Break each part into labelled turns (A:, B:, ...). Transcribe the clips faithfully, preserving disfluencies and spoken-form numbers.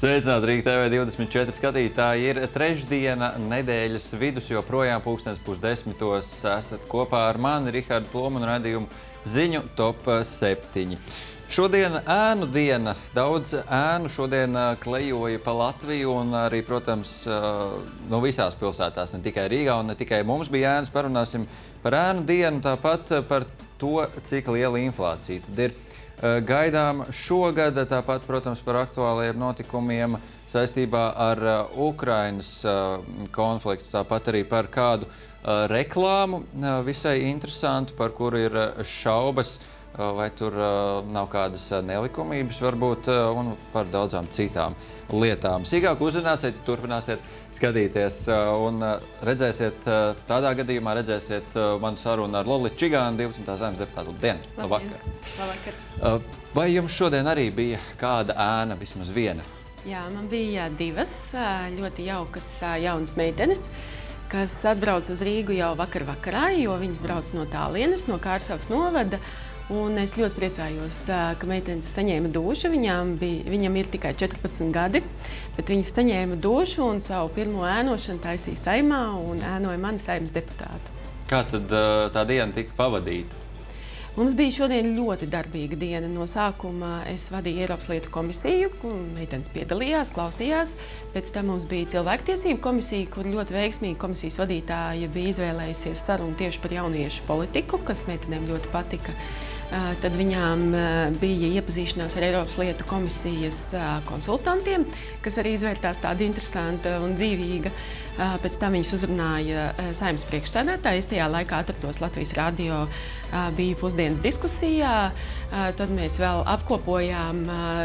A: Sveicināti Rīga T V divdesmit četri skatītāji. Ir trešdiena, nedēļas vidus, joprojām pulkstens pusdesmitos esat kopā ar mani, Rihardu Plomu un raidījumu ziņu top septiņi. Šodien ēnu diena. Daudz ēnu šodien klejoja pa Latviju un arī, protams, no visās pilsētās, ne tikai Rīgā un ne tikai mums bija ēnas. Parunāsim par ēnu dienu, tāpat par to, cik liela inflācija tad ir gaidām šogad, tāpat, protams, par aktuālajiem notikumiem saistībā ar Ukrainas konfliktu, tāpat arī par kādu reklāmu visai interesantu, par kuru ir šaubas, vai tur nav kādas nelikumības varbūt, un par daudzām citām lietām. Sīkāk uzzināsiet, turpināsiet skatīties un redzēsiet, tādā gadījumā redzēsiet manu sarunu ar Lolitu Čigānu, divdesmitā Saeimas deputātu. Labdien! Labvakar!
B: Labvakar!
A: Vai jums šodien arī bija kāda ēna, vismaz viena?
B: Jā, man bija divas ļoti jaukas jaunas meitenes, kas atbrauc uz Rīgu jau vakar vakarā, jo viņas brauc no tālienes, no Kārsavas novada. Un es ļoti priecājos, ka meitenes saņēma dušu. Viņām bija, viņam ir tikai četrpadsmit gadi, bet viņas saņēma dušu un savu pirmo ēnošanu taisīja Saeimā un ēnoja mani Saeimas deputātu.
A: Kā tad tā diena tika pavadīta?
B: Mums bija šodien ļoti darbīga diena. No sākuma es vadīju Eiropas lietu komisiju, kur meitenes piedalījās, klausījās. Pēc tam mums bija cilvēktiesību komisija, kur ļoti veiksmīgi komisijas vadītāja bija izvēlējusies sarunu tieši par jauniešu politiku, kas meitenēm ļoti patika. Tad viņām bija iepazīšanās ar Eiropas lietu komisijas konsultantiem, kas arī izvērtās tāda interesanta un dzīvīga. Pēc tam viņas uzrunāja Saeimas priekšsēdētāji. Es tajā laikā atrados Latvijas radio, biju pusdienas diskusijā. Tad mēs vēl apkopojām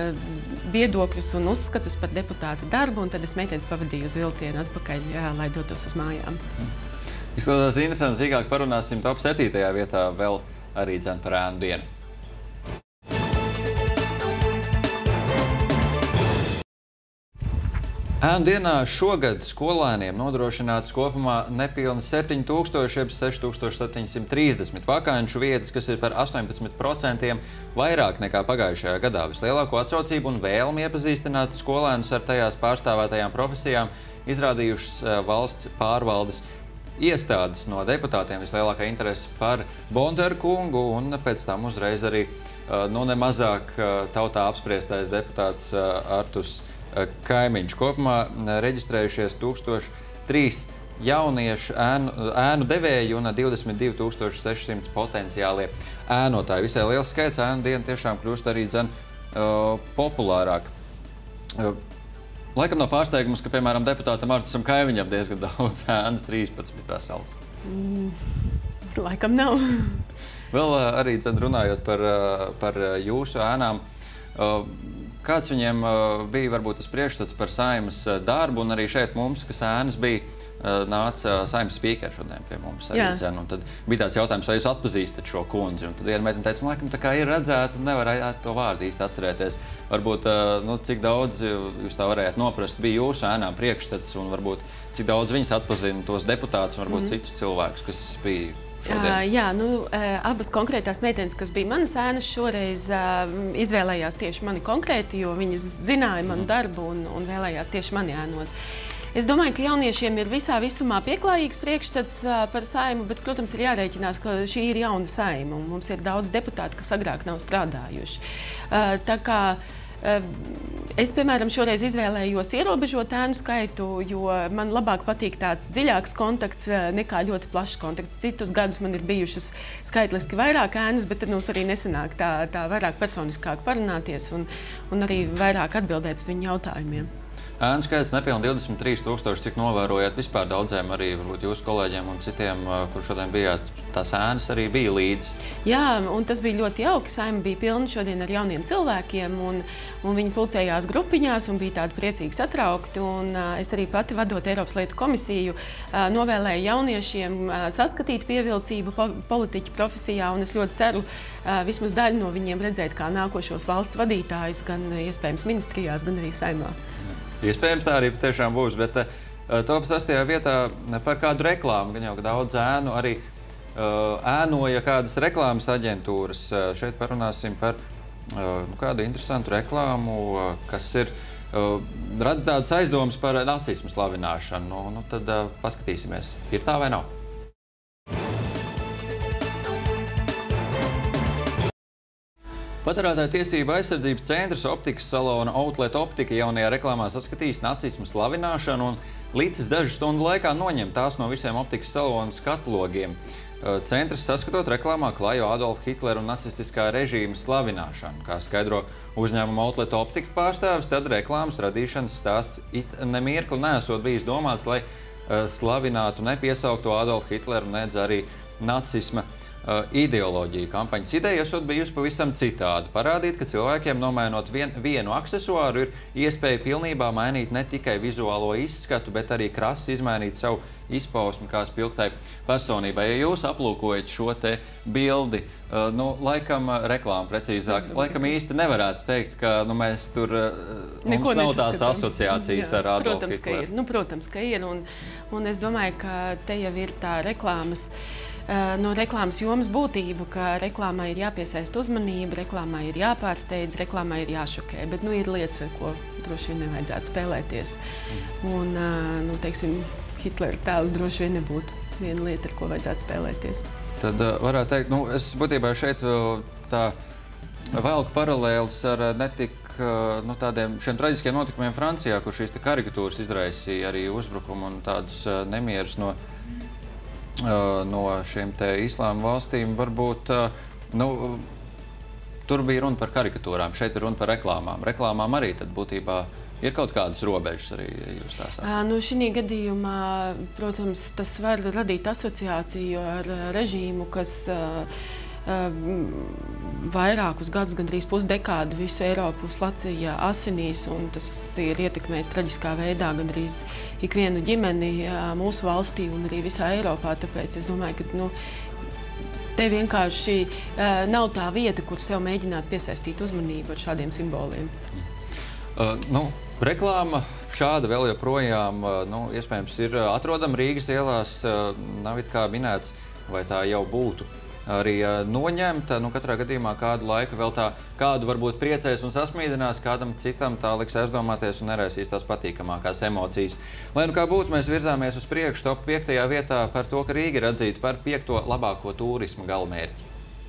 B: viedokļus un uzskatus par deputāta darbu, un tad es meitenes pavadīju uz vilcienu atpakaļ, lai dotos uz mājām.
A: Izskatās interesanti, sīkāk parunāsim top septītajā vietā vēl arī dzen par ēnu dienu. Ēnu dienā šogad skolēniem nodrošināts kopumā nepilni septiņi tūkstoši, jeb seši tūkstoši septiņi simti trīsdesmit vakanču vietas, kas ir par astoņpadsmit procentiem vairāk nekā pagājušajā gadā. Vislielāko atsaucību un vēlmi iepazīstināt skolēnus ar tajās pārstāvētajām profesijām izrādījušas valsts pārvaldes iestādes. No deputātiem vislielākā interese par Bondaru kungu un pēc tam uzreiz arī no nemazāk tautā apspriestais deputāts Arturs Kaimiņš. Kopumā reģistrējušies tūkstoš trīs jauniešu ēnu, ēnu devēju un divdesmit divi tūkstoši seši simti potenciālie ēnotāji. Visai liels skaits. Ēnu diena tiešām kļūst arī dzen uh, populārāk. Uh, Laikam nav pārsteigums, ka, piemēram, deputātam Artusam Kaimiņam diezgan daudz ēnas, trīspadsmit veselas.
B: Mm, laikam nav.
A: Vēl uh, arī dzen runājot par, uh, par jūsu ēnām. Uh, Kāds viņiem bija varbūt tas priekšstats par Saeimas darbu, un arī šeit mums, kas ēnas bija, nāca Saeimas spīkeri šodien pie mums arī dzen. Un tad bija tāds jautājums, vai jūs atpazīstat šo kundzi? Un tad viena meitene teica, laikam tā kā ir redzēta, nevar to vārdu īsti atcerēties. Varbūt, nu, cik daudz jūs tā varējāt noprast, bija jūsu ēnām priekšstats, un varbūt cik daudz viņas atpazina tos deputātus un varbūt mm. citus cilvēkus, kas bija šodien.
B: Jā, nu, abas konkrētās meitenes, kas bija manas ēnas, šoreiz izvēlējās tieši mani konkrēti, jo viņas zināja manu darbu un, un vēlējās tieši mani ēnot. Es domāju, ka jauniešiem ir visā visumā pieklājīgs priekšstats par Saeimu, bet, protams, ir jārēķinās, ka šī ir jauna Saeima, un mums ir daudz deputāti, kas agrāk nav strādājuši. Tā kā es, piemēram, šoreiz izvēlējos ierobežot ēnu skaitu, jo man labāk patīk tāds dziļāks kontakts nekā ļoti plašs kontakts. Citus gadus man ir bijušas skaitliski vairāk ēnas, bet tad mums arī nesanāk tā, tā vairāk personiskāk parunāties un, un arī vairāk atbildēt uz viņu jautājumiem.
A: Ēnu skaits nepilni divdesmit trīs tūkstoši, cik novērojat vispār daudziem arī varbūt jūsu kolēģiem un citiem, kur šodien bijāt, tās ēnas arī bija līdzi.
B: Jā, un tas bija ļoti jauki. Saeima bija pilna šodien ar jauniem cilvēkiem, un, un viņi pulcējās grupiņās un bija tādi priecīgi satraukti. Un es arī pati vadot Eiropas lietu komisiju novēlēju jauniešiem saskatīt pievilcību politiķu profesijā, un es ļoti ceru vismaz daļu no viņiem redzēt kā nākošos valsts vadītājus, gan iespējams ministrijās, gan arī Saeimā.
A: Iespējams tā arī tiešām būs, bet uh, top sastajā vietā par kādu reklāmu, gan jau daudz ēnu arī uh, ēnoja kādas reklāmas aģentūras. Uh, šeit parunāsim par uh, nu, kādu interesantu reklāmu, uh, kas ir rada tādas aizdomas par nacismu slavināšanu. Nu, nu, tad paskatīsimies, ir tā vai nav. Patērētāju tiesību aizsardzības centrs optikas salona Outlet Optika jaunajā reklāmā saskatījis nacismu slavināšanu un līdzis dažu stundu laikā noņem tās no visiem optikas salonu skatlogiem. Centrs saskatot reklāmā klājo Adolfa Hitlera un nacistiskā režīma slavināšanu. Kā skaidro uzņēmuma Outlet Optika pārstāvis, tad reklāmas radīšanas stāsts it nemirkli neesot bijis domāts, lai slavinātu nepiesaukto Adolfa Hitleru, nedz arī nacisma ideoloģija. Kampaņas ideja esot bijusi pavisam citādi. Parādīt, ka cilvēkiem nomainot vien, vienu aksesuāru ir iespēja pilnībā mainīt ne tikai vizuālo izskatu, bet arī krasi izmainīt savu izpausmi kā spilgtai personībai. Ja jūs aplūkojat šo te bildi, nu, laikam reklāmu precīzāk, laikam īsti nevarētu teikt, ka nu, mēs tur, mums nav tās asociācijas ar Adolfu Hitleru.
B: Nu, protams, ka ir. Un, un es domāju, ka te jau ir tā reklāmas no reklāmas jomas būtību, ka reklāmai ir jāpiesaist uzmanība, reklāmai ir jāpārsteidz, reklāmai ir jāšokē, bet nu, ir lietas, ar ko droši vien nevajadzētu spēlēties. Un, nu, teiksim, Hitlera tēls droši vien nebūtu viena lieta, ar ko vajadzētu spēlēties.
A: Tad varētu teikt, nu, es būtībā šeit tā velku paralēlis ar netik nu, tādiem šiem traģiskiem notikumiem Francijā, kur šīs te karikatūras izraisīja arī uzbrukumu un tādus nemierus no no šiem te islāma valstīm. Varbūt, nu, tur bija runa par karikatūrām, šeit ir runa par reklāmām. Reklāmām arī tad būtībā ir kaut kādas robežas arī, ja jūs tā sakat.
B: Nu, šī gadījumā, protams, tas var radīt asociāciju ar režīmu, kas vairākus gadus, gandrīz pusdekādu visu Eiropu slacīja asinīs, un tas ir ietekmējis traģiskā veidā gandrīz ikvienu ģimeni mūsu valstī un arī visā Eiropā. Tāpēc es domāju, ka nu, te vienkārši nav tā vieta, kur sev mēģināt piesaistīt uzmanību ar šādiem simboliem.
A: Uh, nu, reklāma šāda vēl joprojām, nu, iespējams, ir atrodama Rīgas ielās, nav it kā minēts, vai tā jau būtu arī noņemta. Nu, katrā gadījumā kādu laiku vēl tā, kādu varbūt priecēs un sasmīdinās, kādam citam tā liks aizdomāties un neraisīs tās patīkamākās emocijas. Lai nu kā būtu, mēs virzāmies uz priekšu top piektajā vietā par to, ka Rīga ir atzīta par piekto labāko turisma galamērķi.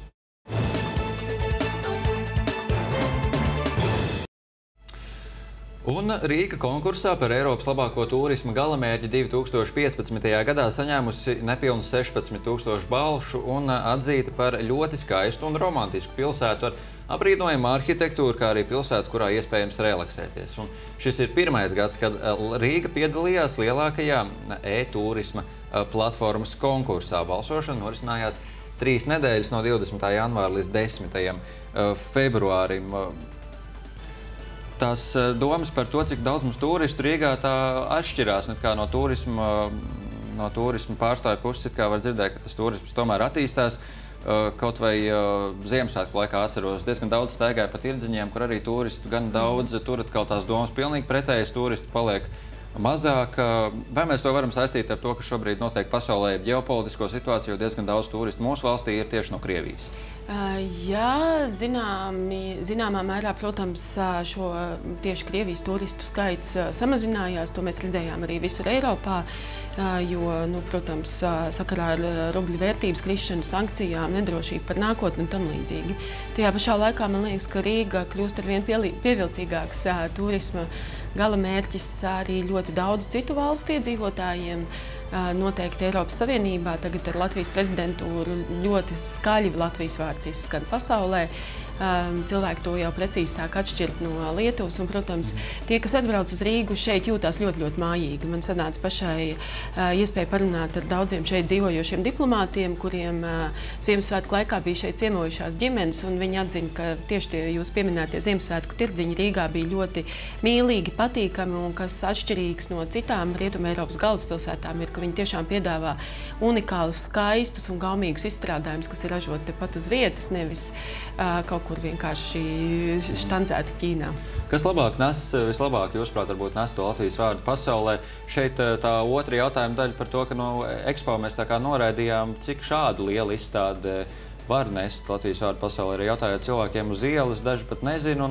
A: Un Rīga konkursā par Eiropas labāko turisma galamērķi divi tūkstoši piecpadsmitajā gadā saņēmusi nepilnus sešpadsmit tūkstošu balšu un atzīta par ļoti skaistu un romantisku pilsētu ar aprīnojumu arhitektūru, kā arī pilsētu, kurā iespējams relaksēties. Un šis ir pirmais gads, kad Rīga piedalījās lielākajā e-turisma platformas konkursā. Balsošana norisinājās trīs nedēļas no divdesmitā janvāra līdz desmitajam februārim. Tās domas par to, cik daudz mums turistu Rīgā tā atšķirās kā no turisma, no turisma pārstāvju puses, it kā var dzirdēt, ka tas turisms tomēr attīstās. Kaut vai Ziemassvētku laikā atceros, diezgan daudz staigāja pa tirdziņiem, kur arī turistu gan daudz, tur atkal tās domas pilnīgi pretējas, turistu paliek mazāk. Vai mēs to varam saistīt ar to, ka šobrīd notiek pasaulē ģeopolitisko situāciju, jo diezgan daudz turistu mūsu valstī ir tieši no Krievijas?
B: Jā, zināmi, zināmā mērā, protams, šo tieši Krievijas turistu skaits samazinājās. To mēs redzējām arī visur Eiropā, jo, nu, protams, sakarā ar rubļu vērtības krišanu, sankcijām, nedrošību par nākotni un tam līdzīgi. Tajā pašā laikā man liekas, ka Rīga kļūst ar vien pievilcīgāks turisma galamērķis arī ļoti daudz citu valstu iedzīvotājiem. Noteikti Eiropas Savienībā tagad ar Latvijas prezidentūru ļoti skaļi Latvijas vārds izskan pasaulē. Cilvēki to jau precīzi sāk atšķirt no Lietuvas, un, protams, tie, kas atbrauc uz Rīgu, šeit jūtās ļoti, ļoti mājīgi. Man sanāca pašai iespēja parunāt ar daudziem šeit dzīvojošiem diplomātiem, kuriem Ziemassvētku laikā bija šeit ciemojušās ģimenes, un viņi atzina, ka tieši tie jūs pieminētie Ziemassvētku tirdziņi Rīgā bija ļoti mīlīgi, patīkami, un kas atšķirīgs no citām Rietuma Eiropas galvaspilsētām ir, ka viņi tiešām piedāvā unikālus, skaistus un gaumīgus izstrādājumus, kas ir ražoti tepat uz vietas, nevis kaut kur vienkārši štancēti Ķīnā.
A: Kas labāk nes, vislabāk, jūsuprāt, varbūt nes to Latvijas vārdu pasaulē? Šeit tā otra jautājuma daļa par to, ka no Expo mēs tā kā noraidījām, cik šāda liela izstāde var nest Latvijas vārdu pasaulē. Arī jautājot cilvēkiem uz ielas, daži pat nezinu. Un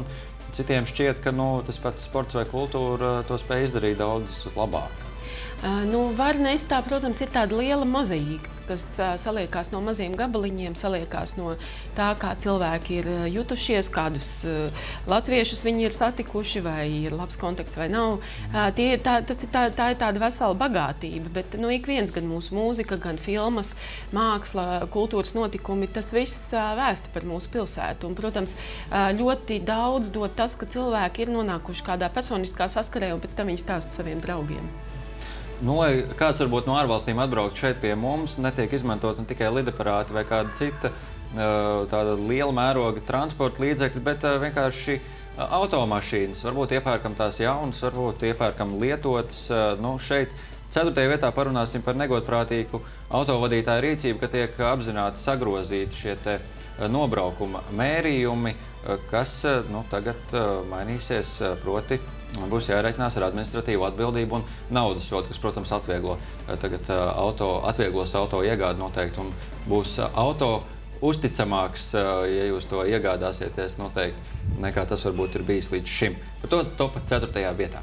A: citiem šķiet, ka nu, tas pats sports vai kultūra to spēj izdarīt daudz labāk.
B: Uh, nu, Varnes, tā, protams, ir tāda liela mozaīka, kas uh, saliekās no maziem gabaliņiem, saliekās no tā, kā cilvēki ir uh, jutušies, kādus uh, latviešus viņi ir satikuši, vai ir labs kontakts vai nav. Uh, tie, tā, tas ir tā, tā ir tāda vesela bagātība, bet nu, ik viens, gan mūsu mūzika, gan filmas, māksla, kultūras notikumi, tas viss uh, vēsta par mūsu pilsētu. Un, protams, uh, ļoti daudz dod tas, ka cilvēki ir nonākuši kādā personiskā saskarē un pēc tam viņi stāsta saviem draugiem.
A: Nu, lai kāds varbūt no ārvalstīm atbraukt šeit pie mums, netiek izmantot ne tikai lidaparāti vai kāda cita tāda liela mēroga transporta līdzekļi, bet vienkārši automašīnas. Varbūt iepērkam tās jaunas, varbūt iepērkam lietotas. Nu, šeit ceturtajā vietā parunāsim par negodprātīgu autovadītāju rīcību, ka tiek apzināti sagrozīti šie te nobraukuma mērījumi, kas nu, tagad mainīsies, proti būs jārēķinās ar administratīvu atbildību un naudas sodu, kas, protams, atvieglo, tagad, auto, atvieglos auto iegādi noteikti un būs auto uzticamāks, ja jūs to iegādāsieties noteikti, nekā tas varbūt ir bijis līdz šim. Par to top ceturtajā vietā.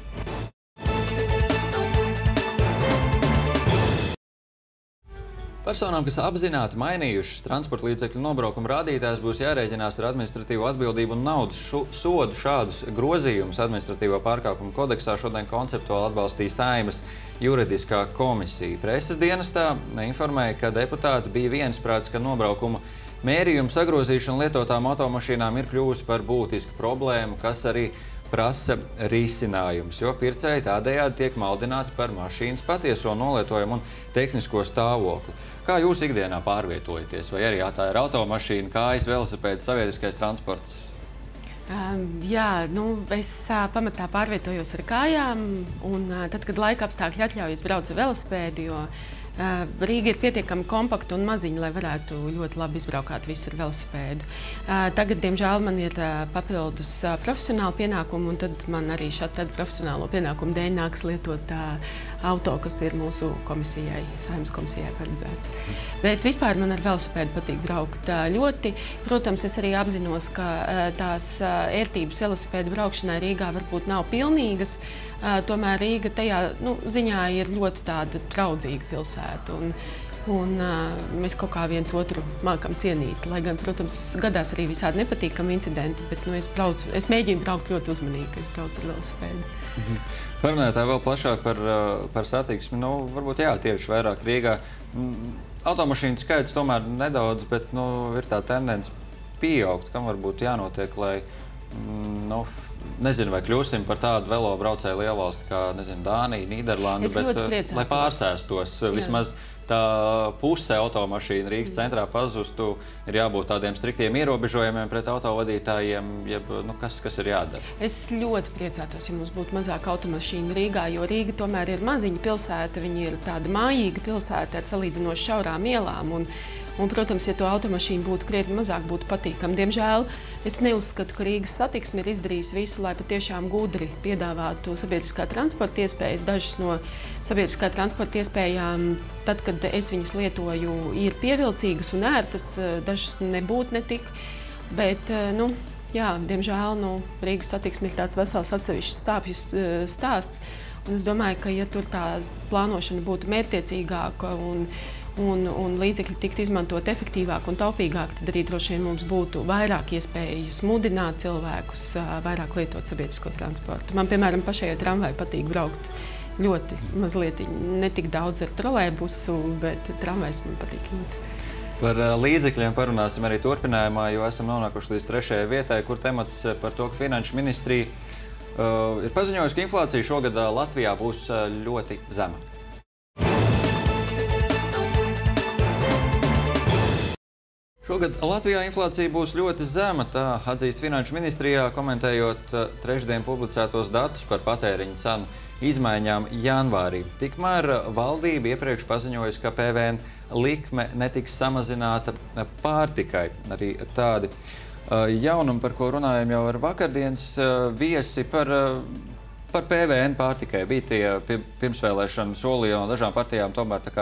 A: Personām, kas apzināti mainījušas transporta līdzekļu nobraukuma rādītājus, būs jārēķinās ar administratīvo atbildību un naudas sodu. Šādus grozījumus administratīvo pārkāpumu kodeksā šodien konceptuāli atbalstīja Saeimas juridiskā komisija. Preses dienestā informēja, ka deputāti bija viensprāts, ka nobraukuma mērījuma sagrozīšana lietotām automašīnām ir kļuvusi par būtisku problēmu, kas arī prasa risinājums, jo pircēji tādējādi tiek maldināti par mašīnas patieso nolietojumu un tehnisko stāvokli. Kā jūs ikdienā pārvietojaties? Vai arī tā ir automašīna, kājas, velosipēds, sabiedriskais transports?
B: Um, jā, nu, es uh, pamatā pārvietojos ar kājām, un uh, tad, kad laika apstākļi atļauj, es braucu ar velosipēdu, jo uh, Rīga ir pietiekami kompakta un maziņa, lai varētu ļoti labi izbraukāt visu ar velosipēdu. Uh, tagad, diemžēl, man ir uh, papildus uh, profesionāli pienākumi, un tad man arī šādi profesionālo pienākumu dēļ nāks lietot uh, auto, kas ir mūsu komisijai, Saeimas komisijai paredzēts. Bet vispār man ar velosipēdu patīk braukt ļoti. Protams, es arī apzinos, ka tās ērtības velosipēdu braukšanai Rīgā varbūt nav pilnīgas. Tomēr Rīga tajā nu, ziņā ir ļoti tāda draudzīga pilsēta. Un, un mēs kaut kā viens otru mākam cienīt. Lai gan, protams, gadās arī visādi nepatīkami incidenti, bet nu, es, braucu, es mēģinu braukt ļoti uzmanīgi, ka es braucu ar velosipēdu.
A: Mhm. Parunājot vēl plašāk par, par satiksmi, nu, varbūt jā, tieši vairāk Rīgā. Automašīnu skaits tomēr nedaudz, bet nu, ir tā tendence pieaugt, kam varbūt jānotiek, lai, nu, nezinu, vai kļūsim par tādu velobraucēju lielvalsti kā, nezinu, Dānija, Nīderlanda, bet lai pārsēstos vismaz tā puse automašīna Rīgas centrā pazustu, ir jābūt tādiem striktiem ierobežojumiem pret autovadītājiem, jeb, nu, kas, kas ir jādara?
B: Es ļoti priecātos, ja mums būtu mazāk automašīnu Rīgā, jo Rīga tomēr ir maziņa pilsēta, viņa ir tāda mājīga pilsēta ar salīdzinoši šaurām ielām. Un, un, protams, ja to automašīnu būtu krietni mazāk, būtu patīkami. Diemžēl es neuzskatu, ka Rīgas satiksme ir izdarījusi visu, lai patiešām gudri piedāvātu sabiedriskā transporta iespējas. Dažas no sabiedriskā transporta iespējām, tad, kad es viņas lietoju, ir pievilcīgas un ērtas, dažas nebūtu netik, bet, nu, jā, diemžēl, nu, Rīgas satiksme ir tāds vesels atsevišķs stāpju stāsts, un es domāju, ka, ja tur tā plānošana būtu mērķtiecīgāka un, un, un līdzekļi tiktu izmantot efektīvāk un taupīgāk, tad arī droši vien mums būtu vairāk iespējas mudināt cilvēkus vairāk lietot sabiedrisko transportu. Man, piemēram, pašai ar tramvaju patīk braukt ļoti mazliet, ne tik daudz ar trolejbusu, bet tramvajs man patīk ļoti.
A: Par līdzekļiem parunāsim arī turpinājumā, jo esam nonākuši līdz trešajai vietai, kur temats par to, ka Finanšu ministrija uh, ir paziņojusi, ka inflācija šogad Latvijā būs ļoti zema. Šogad Latvijā inflācija būs ļoti zema, tā atzīst Finanšu ministrijā, komentējot trešdien publicētos datus par patēriņu cenu izmaiņām janvārī. Tikmēr valdība iepriekš paziņojusi, ka P V N likme netiks samazināta pārtikai. Arī tādi jaunumi, par ko runājam jau ar vakardienas viesi, par, par P V N pārtikai. Bija tie pirmsvēlēšanu solījumi no dažām partijām tomēr tā kā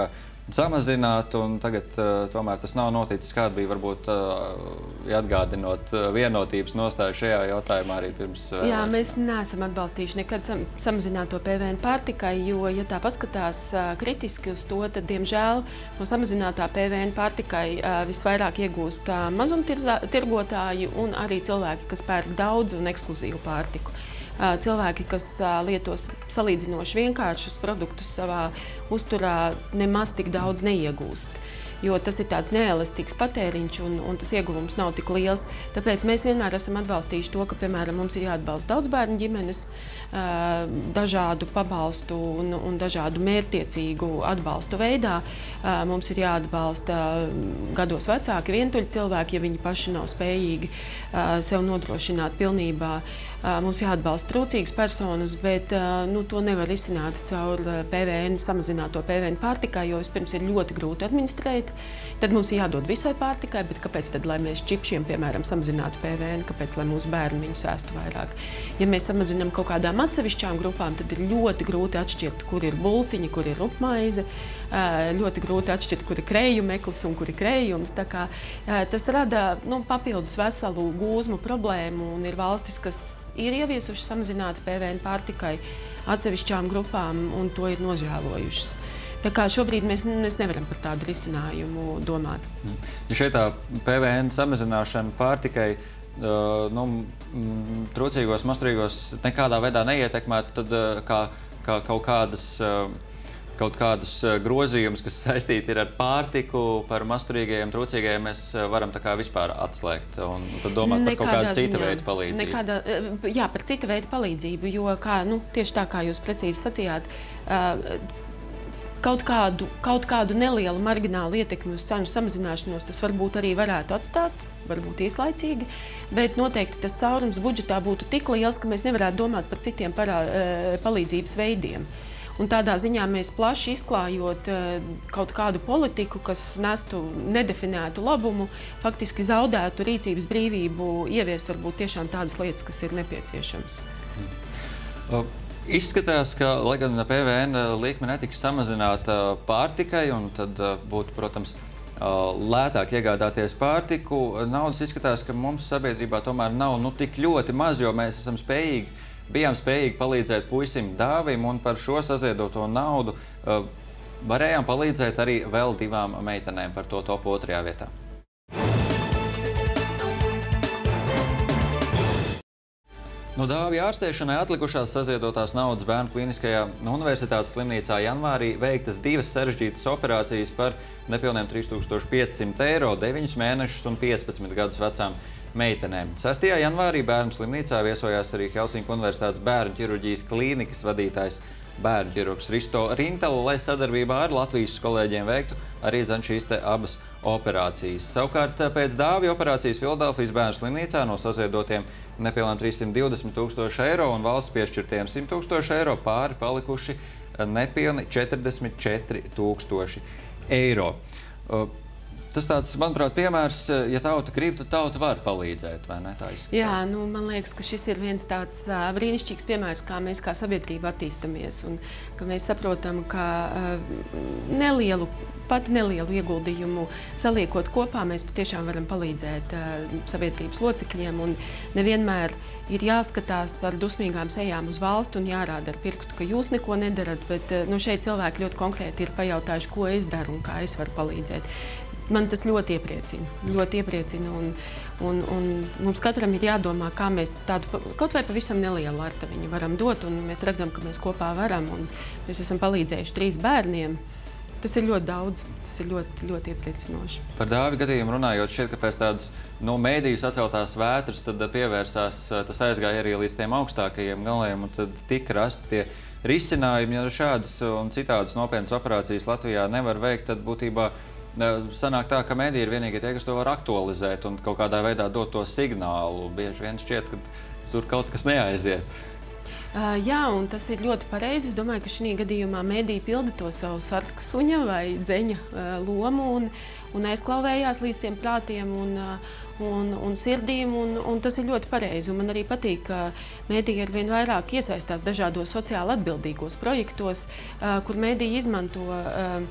A: samazināt, un tagad uh, tomēr tas nav noticis. Kāda bija varbūt uh, atgādinot uh, vienotības nostāju šajā jautājumā arī pirms vēlēšanām?
B: Jā, mēs neesam atbalstījuši nekad sam samazināto P V N pārtikai, jo, ja tā paskatās uh, kritiski uz to, tad, diemžēl, no samazinātā P V N pārtikai uh, visvairāk iegūst uh, mazumtirgotāji un arī cilvēki, kas pērk daudz un ekskluzīvu pārtiku. Cilvēki, kas lietos salīdzinoši vienkāršus produktus savā uzturā, nemaz tik daudz neiegūst, jo tas ir tāds neelastīgs patēriņš un, un tas ieguvums nav tik liels. Tāpēc mēs vienmēr esam atbalstījuši to, ka, piemēram, mums ir jāatbalsta daudzbērnu ģimenes, dažādu pabalstu un, un dažādu mērķtiecīgu atbalstu veidā. Mums ir jāatbalsta gados vecāki vientuļi cilvēki, ja viņi paši nav spējīgi sev nodrošināt pilnībā. Mums jāatbalsta trūcīgas personas, bet nu, to nevar izsināt caur P V N, samazināto P V N pārtikai, jo vispirms ir ļoti grūti administrēt. Tad mums ir jādod visai pārtikai, bet kāpēc tad, lai mēs čipšiem, piemēram, samazinātu P V N, kāpēc, lai mūsu bērni viņu sēstu vairāk? Ja mēs samazinām kaut kādām atsevišķām grupām, tad ir ļoti grūti atšķirt, kur ir bulciņi, kur ir rupmaize, ļoti grūti atšķirt, kur ir krējumeklis un kur ir krējums. Tā kā, tas rada nu, papildus veselu gūzmu problēmu, un ir valstis, kas ir ieviesuši samazinātu P V N pārtikai atsevišķām grupām un to ir nožēlojušas. Tā kā šobrīd mēs, mēs nevaram par tādu risinājumu domāt.
A: Ja šeit tā P V N samazināšana pārtikai uh, nu, trūcīgos, mazturīgos nekādā veidā neietekmētu, tad uh, kā, kā kaut kādas uh, kaut kādus grozījumus, kas saistīti ir ar pārtiku, par mazturīgajiem, trūcīgajiem, mēs varam tā kā vispār atslēgt un tad domāt par kaut kādu cita veida palīdzību.
B: Nekādā, jā, par cita veida palīdzību, jo kā, nu, tieši tā kā jūs precīzi sacījāt, kaut kādu, kaut kādu nelielu marginālu ietekmi uz cenu samazināšanos tas varbūt arī varētu atstāt, varbūt īslaicīgi, bet noteikti tas caurums budžetā būtu tik liels, ka mēs nevarētu domāt par citiem parā, palīdzības veidiem. Un tādā ziņā mēs plaši izklājot kaut kādu politiku, kas nestu nedefinētu labumu, faktiski zaudētu rīcības brīvību, ieviest varbūt tiešām tādas lietas, kas ir nepieciešamas.
A: Izskatās, ka, lai gan P V N likme netiks samazināta pārtikai, un tad būtu, protams, lētāk iegādāties pārtiku, naudas izskatās, ka mums sabiedrībā tomēr nav nu, tik ļoti maz, jo mēs esam spējīgi Bijām spējīgi palīdzēt puisim Dāvim, un par šo saziedoto naudu uh, varējām palīdzēt arī vēl divām meitenēm, par to top otrajā vietā. No Dāvija ārstēšanai atlikušās saziedotās naudas Bērnu klīniskajā universitātes slimnīcā janvārī veiktas divas sarežģītas operācijas par nepilniem trīs tūkstoši piecsimt eiro, deviņus mēnešus un piecpadsmit gadus vecām meitenēm. sestajā janvārī Bērnu slimnīcā viesojās arī Helsinku Universitātes bērnu ķirurģijas klīnikas vadītājs bērnu ķirurgs Risto Rintala, lai sadarbībā ar Latvijas kolēģiem veiktu arī zan šīs te abas operācijas. Savukārt pēc Dāvija operācijas Filadelfijas bērnu slimnīcā no saziedotiem nepilniem trīssimt divdesmit tūkstoši eiro un valsts piešķirtiem simt tūkstoši eiro pāri palikuši nepilni četrdesmit četri tūkstoši eiro. Tas tāds, manuprāt, piemērs, ja tauta grib, tad tauta var palīdzēt, vai ne? Tā izskatās.
B: Jā, nu, man liekas, ka šis ir viens tāds uh, brīnišķīgs piemērs, kā mēs kā sabiedrība attīstamies, un ka mēs saprotam, ka uh, nelielu, pat nelielu ieguldījumu saliekot kopā, mēs patiešām varam palīdzēt uh, sabiedrības locekļiem, un nevienmēr ir jāskatās ar dusmīgām sejām uz valstu un jārāda ar pirkstu, ka jūs neko nedarat, bet uh, nu, šeit cilvēki ļoti konkrēti ir pajautājuši, ko es daru un kā es varu palīdzēt. Man tas ļoti iepriecina, ļoti iepriecina, un, un, un mums katram ir jādomā, kā mēs tādu kaut vai pavisam nelielu artaviņu varam dot, un mēs redzam, ka mēs kopā varam, un mēs esam palīdzējuši trīs bērniem. Tas ir ļoti daudz, tas ir ļoti, ļoti iepriecinoši.
A: Par Dāvi gadījumu runājot, šķiet, ka pēc tādas no mēdīju saceltās vētras tad pievērsās, tas aizgāja arī līdz tiem augstākajiem galiem, un tad tika rasti tie risinājumi. Ja šādas un citādas nopietnas operācijas Latvijā nevar veikt, tad būtībā sanāk tā, ka mediji ir vienīgi tie, kas to var aktualizēt un kaut kādā veidā dot to signālu. Bieži vien šķiet, ka tur kaut kas neaiziet.
B: Uh, jā, un tas ir ļoti pareizi. Es domāju, ka šī gadījumā mediji pilda to savu sarka suņa vai dzeņa uh, lomu un, un aizklauvējās līdz tiem prātiem un, uh, un, un sirdīm, un, un tas ir ļoti pareizi. Un man arī patīk, ka mediji arvien vairāk iesaistās dažādos sociāli atbildīgos projektos, uh, kur mediji izmanto uh,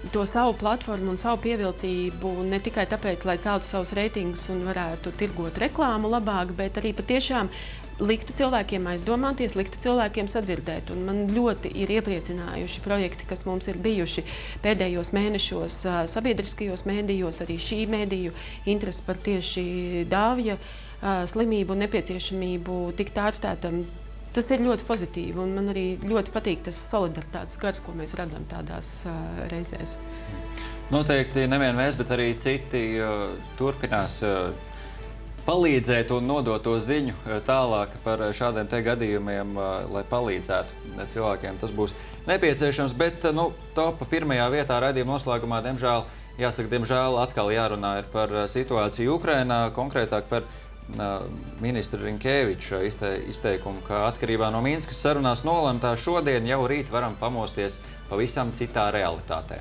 B: to savu platformu un savu pievilcību ne tikai tāpēc, lai celtu savus reitingus un varētu tirgot reklāmu labāk, bet arī patiešām liktu cilvēkiem aizdomāties, liktu cilvēkiem sadzirdēt. Un man ļoti ir iepriecinājuši projekti, kas mums ir bijuši pēdējos mēnešos sabiedriskajos mēdījos, arī šī mēdīju interesi par tieši dāvja slimību un nepieciešamību tikt ārstētam. Tas ir ļoti pozitīvi, un man arī ļoti patīk tas solidaritātes gars, ko mēs radām tādās uh, reizēs.
A: Noteikti nevien mēs, bet arī citi uh, turpinās uh, palīdzēt un nodot to ziņu tālāk par šādiem te gadījumiem, lai palīdzētu cilvēkiem. Tas būs nepieciešams, bet nu, topa pirmajā vietā raidījuma noslēgumā, diemžēl, jāsaka, diemžēl atkal jārunā ir par situāciju Ukrainā, konkrētāk par ministra Rinkēviča izteikumu, ka atkarībā no Minskas sarunās nolemtā šodien jau rīt varam pamosties pavisam citā realitātē.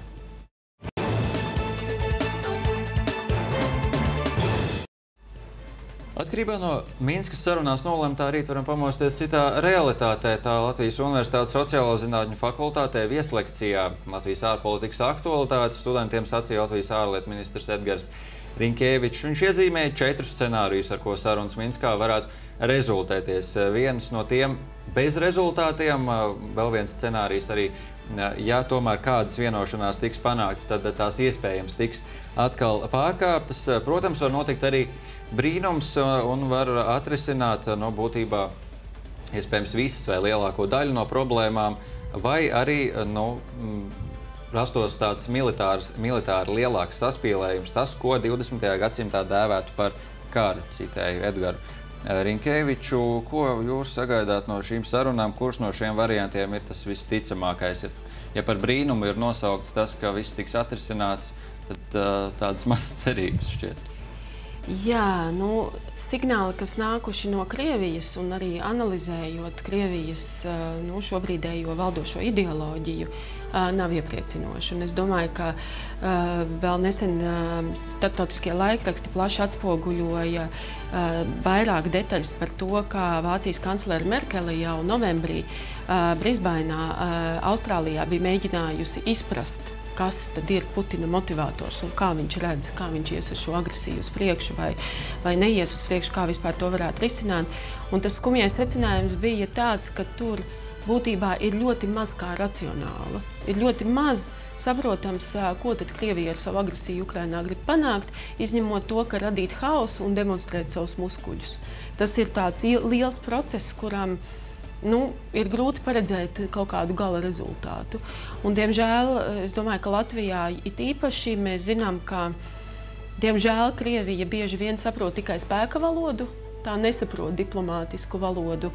A: Atkarībā no Minskas sarunās nolemtā rīt varam pamosties citā realitātē. Tā Latvijas Universitātes sociālo zinātņu fakultātē vieslekcijā Latvijas ārpolitikas aktualitātes studentiem sacīja Latvijas ārlietu ministrs Edgars Rinkēvičs. Viņš iezīmēja četrus scenārijus, ar ko sarunas Minskā varētu rezultēties. Viens no tiem bez rezultātiem, vēl viens scenārijs arī, ja tomēr kādas vienošanās tiks panāktas, tad tās iespējams tiks atkal pārkāptas. Protams, var notikt arī brīnums un var atrisināt no būtībā iespējams visas vai lielāko daļu no problēmām, vai arī nu, rastos tāds militārs, militāri lielāks saspīlējums, tas, ko divdesmitajā gadsimtā dēvētu par karu, citēju Edgaru Rinkēviču. Ko jūs sagaidāt no šīm sarunām, kurš no šiem variantiem ir tas visticamākais? Ja par brīnumu ir nosaukts tas, ka viss tiks atrisināts, tad tādas mazas cerības šķiet.
B: Jā, nu, signāli, kas nākuši no Krievijas un arī analizējot Krievijas nu, šobrīdējo valdošo ideoloģiju, nav iepriecinoši. Un es domāju, ka uh, vēl nesen uh, starptautiskie laikraksti plaši atspoguļoja uh, vairāk detaļas par to, kā Vācijas kanclere Merkele jau novembrī uh, Brisbainā, uh, Austrālijā bija mēģinājusi izprast, kas tad ir Putina motivators un kā viņš redz, kā viņš ies ar šo agresiju uz priekšu vai, vai neies uz priekšu, kā vispār to varētu risināt. Un tas skumjais secinājums bija tāds, ka tur būtībā ir ļoti maz kā racionāla. Ir ļoti maz saprotams, ko tad Krievija ar savu agresiju Ukrainā grib panākt, izņemot to, ka radīt haosu un demonstrēt savus muskuļus. Tas ir tāds liels process, kuram nu, ir grūti paredzēt kaut kādu gala rezultātu. Un, diemžēl, es domāju, ka Latvijā it īpaši mēs zinām, ka, diemžēl, Krievija bieži vien saprot tikai spēka valodu, tā nesaprot diplomātisku valodu.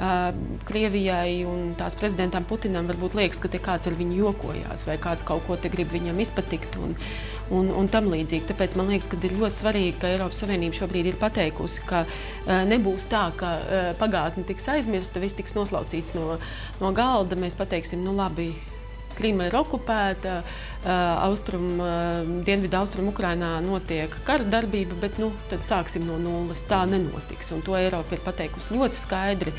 B: Krievijai un tās prezidentam Putinam varbūt liekas, ka te kāds ar viņu jokojās vai kāds kaut ko te grib viņam izpatikt un, un, un tam līdzīgi. Tāpēc man liekas, ka ir ļoti svarīgi, ka Eiropas Savienība šobrīd ir pateikusi, ka nebūs tā, ka pagātne tiks aizmirsta, viss tiks noslaucīts no, no galda. Mēs pateiksim, nu labi, Krīma ir okupēta, austrum, dienvidu austrumu Ukrainā notiek kara darbība, bet nu, tad sāksim no nulles. Tā nenotiks. Un to Eiropa ir pateikusi ļoti skaidri,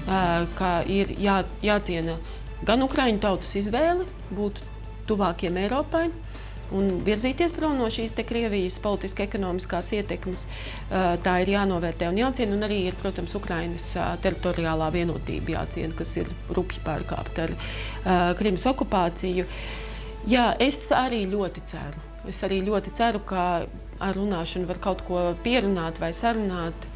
B: ka ir jā, jāciena gan ukraiņu tautas izvēle būt tuvākiem Eiropai un virzīties prom no šīs te Krievijas politiski-ekonomiskās ietekmes. Tā ir jānovērtē un jāciena, un arī ir, protams, Ukrainas teritoriālā vienotība jāciena, kas ir rupji pārkāpta ar Krimas okupāciju. Jā, es arī ļoti ceru. Es arī ļoti ceru, ka ar runāšanu var kaut ko pierunāt vai sarunāt.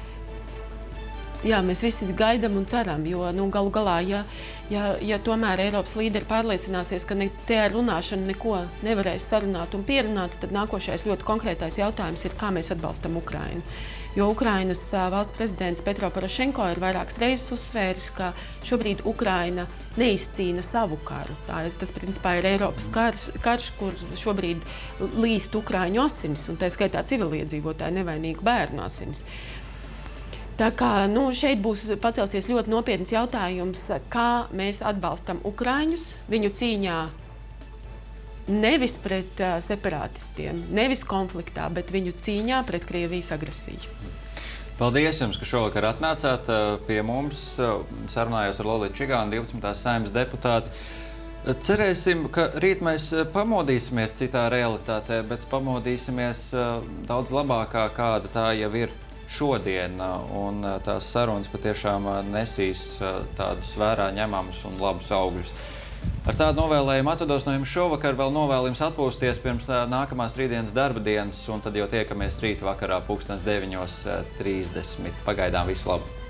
B: Jā, mēs visi gaidām un ceram, jo nu, galu galā, ja, ja, ja tomēr Eiropas līderi pārliecināsies, ka ne, te ar runāšanu neko nevarēs sarunāt un pierunāt, tad nākošais ļoti konkrētais jautājums ir, kā mēs atbalstam Ukrainu. Jo Ukrainas valsts prezidents Petro Porošenko ir vairākas reizes uzsvēris, ka šobrīd Ukraina neizcīna savu karu. Tā, tas, principā, ir Eiropas karš, karš, kur šobrīd līst Ukraiņu asinis, un tā skaitā civiliedzīvotāju nevainīgu bērnu asinis. Tā kā nu, šeit būs pacelsies ļoti nopietns jautājums, kā mēs atbalstam Ukraiņus viņu cīņā nevis pret uh, separātistiem, nevis konfliktā, bet viņu cīņā pret Krievijas agresiju.
A: Paldies jums, ka šovakar atnācāt pie mums. Sarunājos ar Lolitu Čigānu, divpadsmitās Saeimas deputāti. Cerēsim, ka rīt mēs pamodīsimies citā realitātē, bet pamodīsimies daudz labākā, kāda tā jau ir šodien. Un tās sarunas patiešām nesīs tādus vērā ņemamus un labus augļus. Ar tādu novēlējumu atvados no jums šovakar, vēl novēlu jums atpūsties pirms nākamās rītdienas darba dienas, un tad jau tiekamies rīt vakarā pulkstens deviņos trīsdesmit. Pagaidām visu labu!